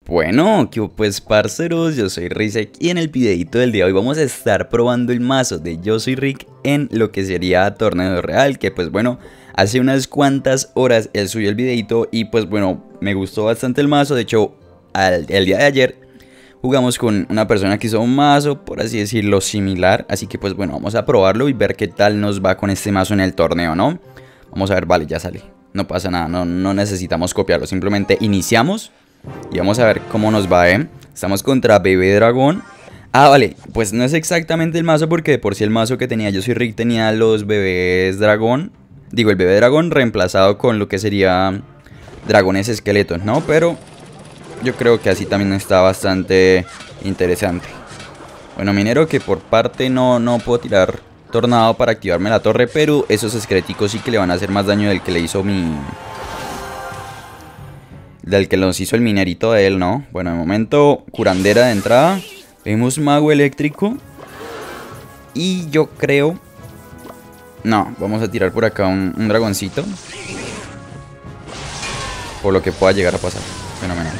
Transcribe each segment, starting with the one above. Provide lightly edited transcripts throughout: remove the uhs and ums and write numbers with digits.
Bueno, ¿qué hubo, pues parceros? Yo soy Rizek y en el videito del día de hoy vamos a estar probando el mazo de Yo Soy Rick en lo que sería torneo real, que pues bueno, hace unas cuantas horas él subió el videito y pues bueno, me gustó bastante el mazo. De hecho, el día de ayer jugamos con una persona que hizo un mazo, por así decirlo, similar, así que pues bueno, vamos a probarlo y ver qué tal nos va con este mazo en el torneo, ¿no? Vamos a ver, vale, ya sale, no pasa nada, no necesitamos copiarlo, simplemente iniciamos. Y vamos a ver cómo nos va, Estamos contra Bebé Dragón. Ah, vale, pues no es exactamente el mazo porque de por sí el mazo que tenía Yo Soy Rick tenía los bebés dragón. Digo, el bebé dragón reemplazado con lo que sería dragones esqueletos, ¿no? Pero yo creo que así también está bastante interesante. Bueno, minero, que por parte no puedo tirar tornado para activarme la torre, pero esos esqueléticos sí que le van a hacer más daño del que le hizo del que nos hizo el minerito de él, ¿no? Bueno, de momento, curandera de entrada. Vemos mago eléctrico. Y yo creo... No, vamos a tirar por acá un dragoncito. Por lo que pueda llegar a pasar. Fenomenal.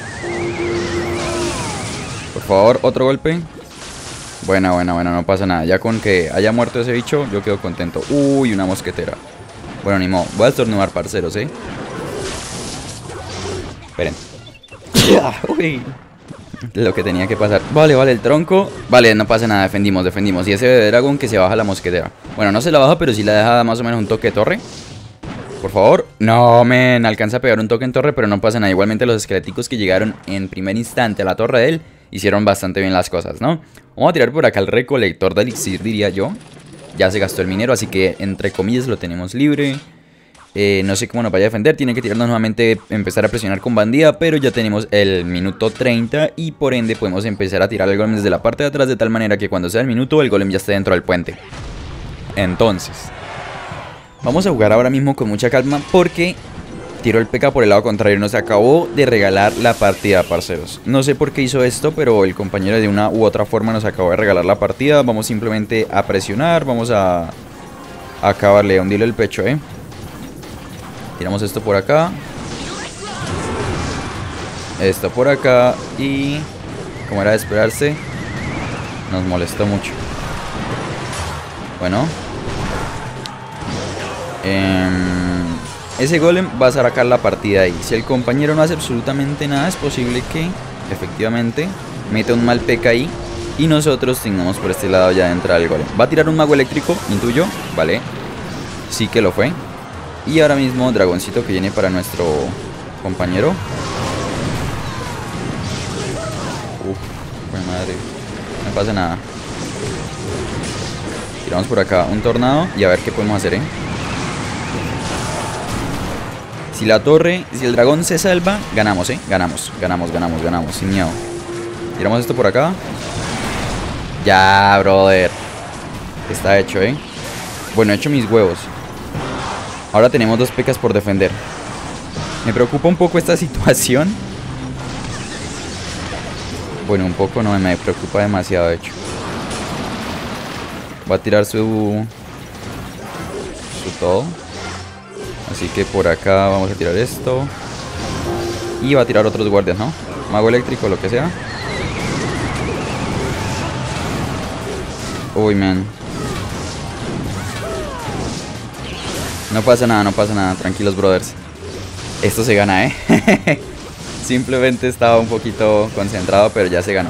Por favor, otro golpe. Buena, no pasa nada. Ya con que haya muerto ese bicho, yo quedo contento. Uy, una mosquetera. Bueno, ni modo. Voy a estornudar, parceros, Esperen. Uy. Lo que tenía que pasar. Vale, el tronco. Vale, no pasa nada, defendimos. Y ese bebé dragón que se baja la mosquetera. Bueno, no se la baja, pero sí la deja más o menos un toque de torre. Por favor. No, men, alcanza a pegar un toque en torre, pero no pasa nada. Igualmente los esqueléticos que llegaron en primer instante a la torre de él hicieron bastante bien las cosas, ¿no? Vamos a tirar por acá el recolector de elixir, diría yo. Ya se gastó el minero, así que entre comillas lo tenemos libre. No sé cómo nos vaya a defender. Tiene que tirarnos nuevamente, empezar a presionar con bandida. Pero ya tenemos el minuto 30 y por ende podemos empezar a tirar el golem desde la parte de atrás, de tal manera que cuando sea el minuto el golem ya esté dentro del puente. Entonces vamos a jugar ahora mismo con mucha calma, porque tiró el PK por el lado contrario. Nos acabó de regalar la partida, parceros. No sé por qué hizo esto, pero el compañero de una u otra forma nos acabó de regalar la partida. Vamos simplemente a presionar. Vamos a acabarle, a hundirle el pecho, Tiramos esto por acá. Esto por acá. Y como era de esperarse, nos molestó mucho. Bueno, ese golem va a sacar la partida ahí. Si el compañero no hace absolutamente nada, es posible que efectivamente meta un mal PK ahí y nosotros tengamos por este lado ya de entrada el golem. Va a tirar un mago eléctrico, intuyo. Vale, sí que lo fue. Y ahora mismo dragoncito que viene para nuestro compañero. Pues madre, no pasa nada. Tiramos por acá un tornado y a ver qué podemos hacer, Si la torre, si el dragón se salva, ganamos, ganamos, sin miedo. Tiramos esto por acá. Ya, brother. Está hecho, Bueno, he hecho mis huevos. Ahora tenemos dos pecas por defender. Me preocupa un poco esta situación. Bueno, un poco no, me preocupa demasiado, de hecho. Va a tirar su todo. Así que por acá vamos a tirar esto. Y va a tirar otros guardias, ¿no? Mago eléctrico, lo que sea. Uy, man. No pasa nada, tranquilos, brothers. Esto se gana, Simplemente estaba un poquito concentrado, pero ya se ganó.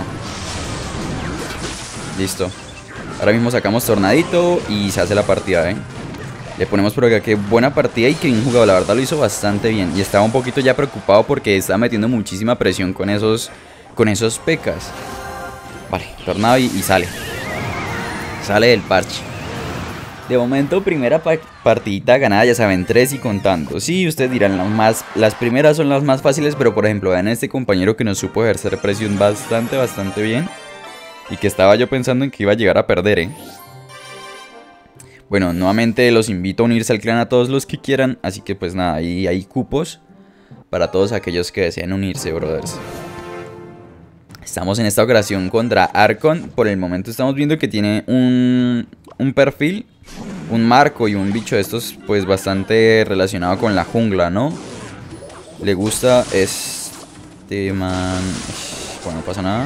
Listo. Ahora mismo sacamos tornadito y se hace la partida, Le ponemos por acá que buena partida y que bien jugado. La verdad lo hizo bastante bien. Y estaba un poquito ya preocupado porque estaba metiendo muchísima presión con esos pecas. Vale, tornado y sale. Sale del parche. De momento, primera partidita ganada, ya saben, 3 y contando. Sí, ustedes dirán, las primeras son las más fáciles, pero por ejemplo, vean a este compañero que nos supo ejercer presión bastante bien. Y que estaba yo pensando en que iba a llegar a perder, Bueno, nuevamente los invito a unirse al clan a todos los que quieran. Así que pues nada, ahí hay cupos para todos aquellos que deseen unirse, brothers. Estamos en esta ocasión contra Archon. Por el momento estamos viendo que tiene un perfil, un marco y un bicho de estos pues bastante relacionado con la jungla, ¿no? Le gusta este man... Bueno, no pasa nada.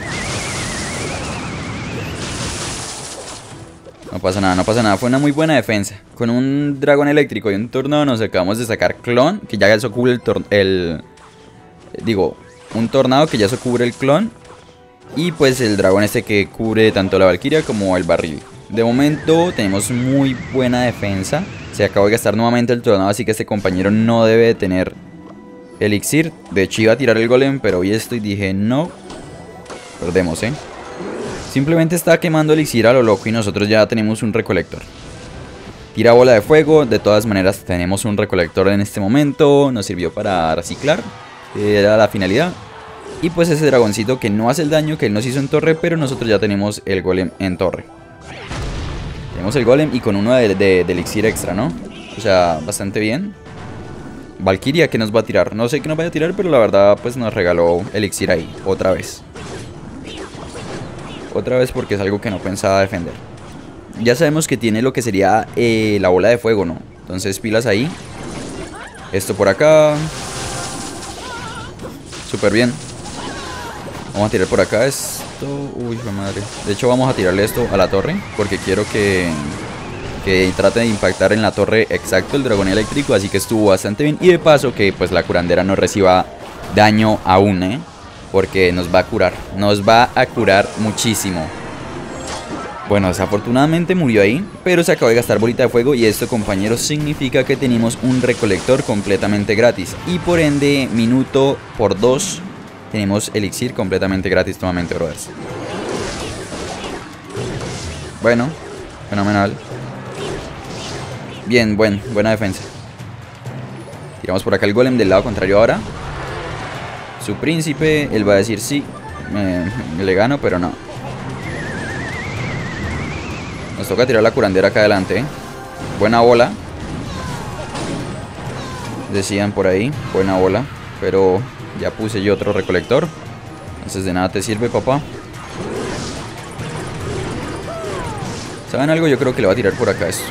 No pasa nada, no pasa nada. Fue una muy buena defensa. Con un dragón eléctrico y un tornado nos acabamos de sacar clon, que ya eso cubre digo, un tornado que ya eso cubre el clon. Y pues el dragón este que cubre tanto la valquiria como el barril. De momento tenemos muy buena defensa. Se acabó de gastar nuevamente el tornado, así que este compañero no debe de tener elixir. De hecho iba a tirar el golem, pero vi esto y dije no. Perdemos, Simplemente está quemando elixir a lo loco y nosotros ya tenemos un recolector. Tira bola de fuego, de todas maneras tenemos un recolector en este momento. Nos sirvió para reciclar, era la finalidad. Y pues ese dragoncito que no hace el daño que él nos hizo en torre, pero nosotros ya tenemos el golem en torre. Tenemos el golem y con uno de elixir extra, ¿no? O sea, bastante bien. Valkyria, ¿qué nos va a tirar? No sé qué nos vaya a tirar, pero la verdad pues nos regaló elixir ahí, otra vez. Otra vez porque es algo que no pensaba defender. Ya sabemos que tiene lo que sería la bola de fuego, ¿no? Entonces pilas ahí. Esto por acá. Súper bien. Vamos a tirar por acá esto. Uy, madre. De hecho vamos a tirarle esto a la torre, porque quiero que trate de impactar en la torre exacto el dragón eléctrico. Así que estuvo bastante bien. Y de paso que pues la curandera no reciba daño aún, porque nos va a curar. Nos va a curar muchísimo. Bueno, desafortunadamente murió ahí, pero se acabó de gastar bolita de fuego. Y esto, compañeros, significa que tenemos un recolector completamente gratis. Y por ende, minuto por 2 tenemos elixir completamente gratis nuevamente, brothers. Bueno, fenomenal. Bien, buena defensa. Tiramos por acá el golem del lado contrario ahora. Su príncipe, él va a decir sí, le gano, pero no. Nos toca tirar la curandera acá adelante. Buena bola. Decían por ahí, buena bola. Pero ya puse yo otro recolector. Entonces de nada te sirve, papá. ¿Saben algo? Yo creo que le va a tirar por acá esto.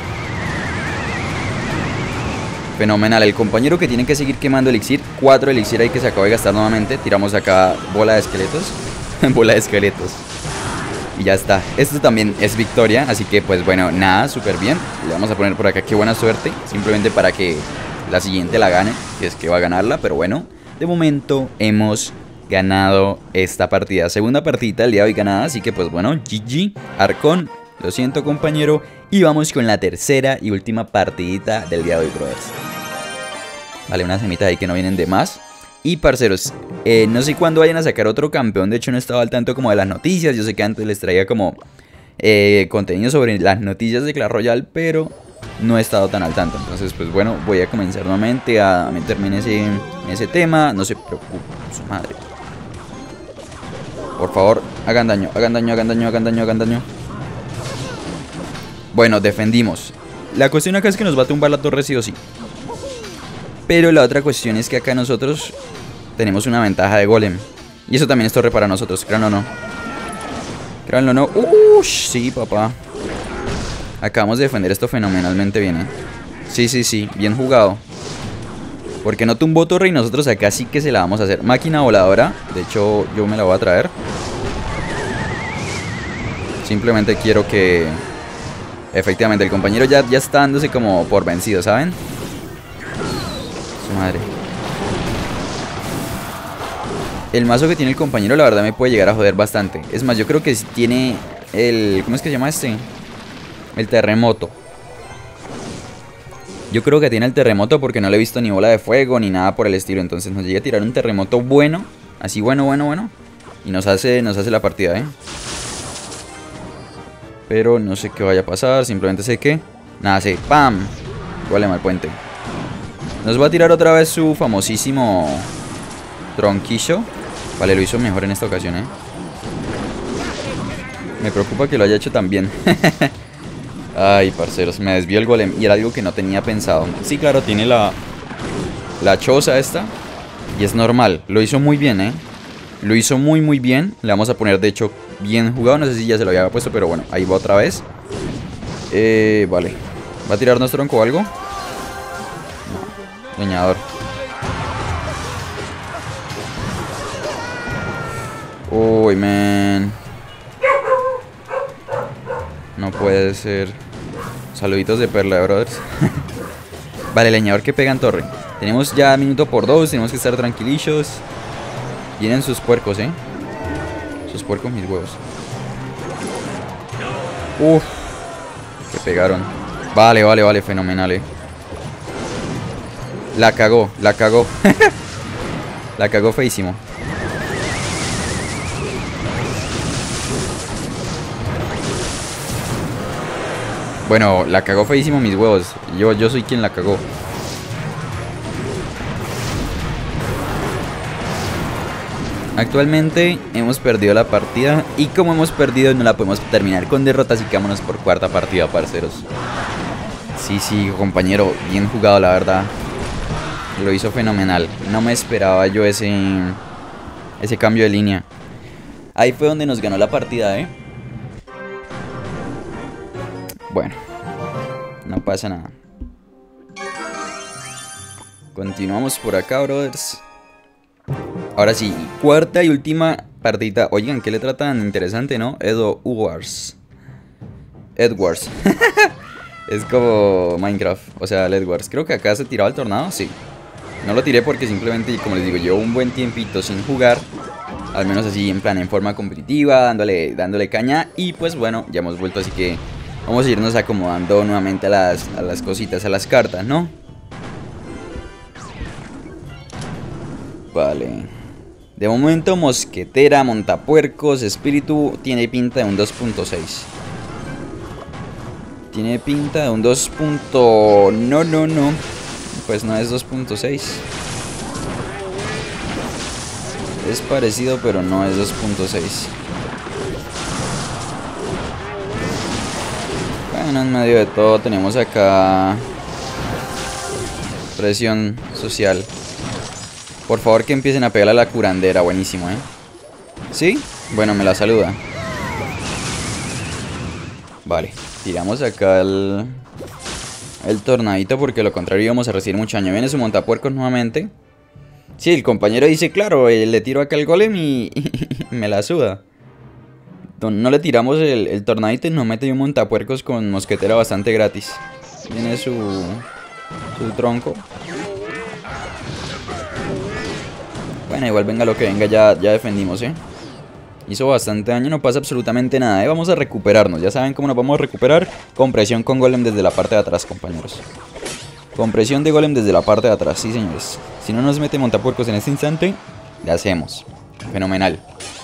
Fenomenal, el compañero que tiene que seguir quemando elixir. 4 elixir ahí que se acaba de gastar nuevamente. Tiramos acá bola de esqueletos. Bola de esqueletos. Y ya está, esto también es victoria. Así que pues bueno, nada, súper bien. Le vamos a poner por acá, qué buena suerte. Simplemente para que la siguiente la gane, si es que va a ganarla. Pero bueno, de momento hemos ganado esta partida. Segunda partida del día de hoy ganada. Así que pues bueno, GG, Arcón. Lo siento, compañero. Y vamos con la tercera y última partidita del día de hoy, brothers. Vale, unas semitas ahí que no vienen de más. Y parceros, no sé cuándo vayan a sacar otro campeón. De hecho no estaba al tanto como de las noticias. Yo sé que antes les traía como contenido sobre las noticias de Clash Royale, pero no he estado tan al tanto. Entonces pues bueno, voy a comenzar nuevamente a meterme en ese tema. No se preocupen, su madre. Por favor, hagan daño, hagan daño, hagan daño, hagan daño, hagan daño. Bueno, defendimos. La cuestión acá es que nos va a tumbar la torre sí o sí. Pero la otra cuestión es que acá nosotros tenemos una ventaja de golem. Y eso también es torre para nosotros, créanlo o no. Créanlo o no. Sí, papá. Acabamos de defender esto fenomenalmente bien, Sí, bien jugado. Porque no tumbó torre y nosotros acá sí que se la vamos a hacer. Máquina voladora. De hecho, yo me la voy a traer. Simplemente quiero que... Efectivamente, el compañero ya está dándose como por vencido, ¿saben? Su madre. El mazo que tiene el compañero, la verdad, me puede llegar a joder bastante. Es más, yo creo que tiene el... ¿Cómo es que se llama este? El terremoto. Yo creo que tiene el terremoto porque no le he visto ni bola de fuego ni nada por el estilo. Entonces nos llega a tirar un terremoto bueno. Así bueno. Y nos hace la partida, Pero no sé qué vaya a pasar, simplemente sé que... Nada, sé, ¡pam! Golem al puente. Nos va a tirar otra vez su famosísimo tronquillo. Vale, lo hizo mejor en esta ocasión, Me preocupa que lo haya hecho tan bien. Ay, parceros, me desvió el golem y era algo que no tenía pensado. Sí, claro, tiene la choza esta. Y es normal, lo hizo muy bien, Lo hizo muy bien. Le vamos a poner, de hecho, bien jugado. No sé si ya se lo había puesto, pero bueno, ahí va otra vez. Vale. ¿Va a tirarnos tronco o algo? No. Leñador. Uy, man. No puede ser. Saluditos de Perla, brothers. Vale, leñador que pega en torre. Tenemos ya minuto por 2. Tenemos que estar tranquilillos. Vienen sus puercos, sus puercos, mis huevos. Uff. Que pegaron. Vale, vale, vale, fenomenal, La cagó, la cagó. La cagó feísimo. Bueno, la cagó feísimo, mis huevos. Yo soy quien la cagó. Actualmente hemos perdido la partida. Y como hemos perdido, no la podemos terminar con derrota. Así que vámonos por cuarta partida, parceros. Sí, compañero, bien jugado, la verdad. Lo hizo fenomenal. No me esperaba yo ese cambio de línea. Ahí fue donde nos ganó la partida, Bueno, no pasa nada. Continuamos por acá, brothers. Ahora sí, cuarta y última partida. Oigan, qué letra tan interesante, ¿no? Edwards. Es como Minecraft, o sea, el Edwards. Creo que acá se tiraba el tornado, sí. No lo tiré porque simplemente, como les digo, llevo un buen tiempito sin jugar. Al menos así, en plan, en forma competitiva, dándole caña. Y pues bueno, ya hemos vuelto, así que vamos a irnos acomodando nuevamente a las cositas, a las cartas, ¿no? Vale. De momento, mosquetera, montapuercos, espíritu, tiene pinta de un 2.6. Tiene pinta de un 2. No. Pues no es 2.6. Es parecido, pero no es 2.6. Bueno, en medio de todo tenemos acá presión social. Por favor, que empiecen a pegarle a la curandera. Buenísimo, ¿Sí? Bueno, me la saluda. Vale, tiramos acá el tornadito, porque lo contrario íbamos a recibir mucho daño. Viene su montapuercos nuevamente. Sí, el compañero dice, claro, le tiro acá el golem y me la suda. No le tiramos el tornadito y nos mete un montapuercos con mosquetera bastante gratis. Viene su tronco. Bueno, igual venga lo que venga, ya defendimos, Hizo bastante daño, no pasa absolutamente nada, Vamos a recuperarnos, ya saben cómo nos vamos a recuperar. Con presión con golem desde la parte de atrás, compañeros. Con presión de golem desde la parte de atrás, sí señores. Si no nos mete montapuercos en este instante, le hacemos. Fenomenal.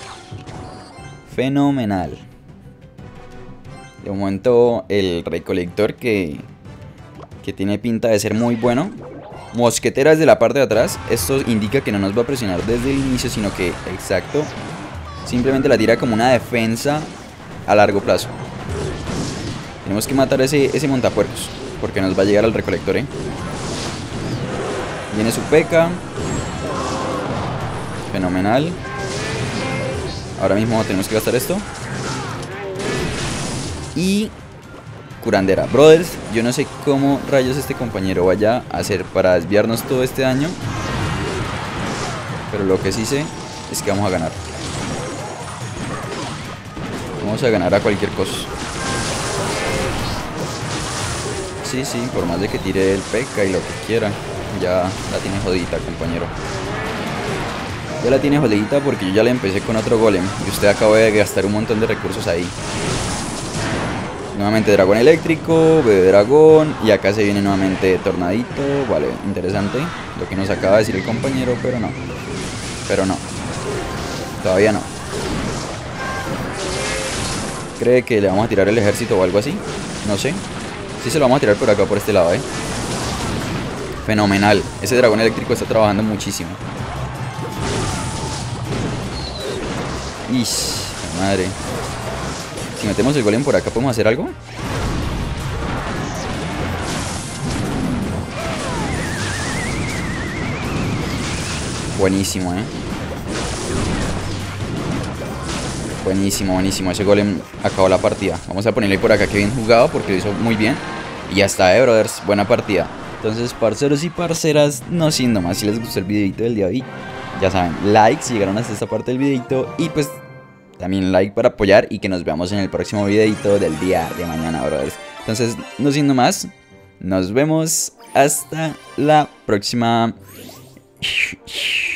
Fenomenal. De momento el recolector que tiene pinta de ser muy bueno. Mosquetera desde la parte de atrás. Esto indica que no nos va a presionar desde el inicio, sino que, exacto, simplemente la tira como una defensa a largo plazo. Tenemos que matar ese montapuercos, porque nos va a llegar al recolector, Viene su P.K. Fenomenal. Ahora mismo tenemos que gastar esto. Y curandera. Brothers, yo no sé cómo rayos este compañero vaya a hacer para desviarnos todo este daño, pero lo que sí sé es que vamos a ganar. Vamos a ganar a cualquier cosa. Sí, por más de que tire el P.K. y lo que quiera, ya la tiene jodidita, compañero. Ya la tiene jodidita porque yo ya le empecé con otro golem y usted acaba de gastar un montón de recursos ahí. Nuevamente dragón eléctrico, bebé dragón. Y acá se viene nuevamente tornadito. Vale, interesante lo que nos acaba de decir el compañero, pero no. Todavía no. ¿Cree que le vamos a tirar el ejército o algo así? No sé. Sí se lo vamos a tirar por acá, por este lado, Fenomenal. Ese dragón eléctrico está trabajando muchísimo. Ish, madre. Si metemos el golem por acá, ¿podemos hacer algo? Buenísimo, Buenísimo. Ese golem acabó la partida. Vamos a ponerle por acá que bien jugado, porque lo hizo muy bien. Y ya está, brothers. Buena partida. Entonces, parceros y parceras, no siendo más, si les gustó el videito del día de hoy, ya saben, like si llegaron hasta esta parte del videito. Y pues también like para apoyar y que nos veamos en el próximo videito del día de mañana, brothers. Entonces, no siendo más, nos vemos hasta la próxima.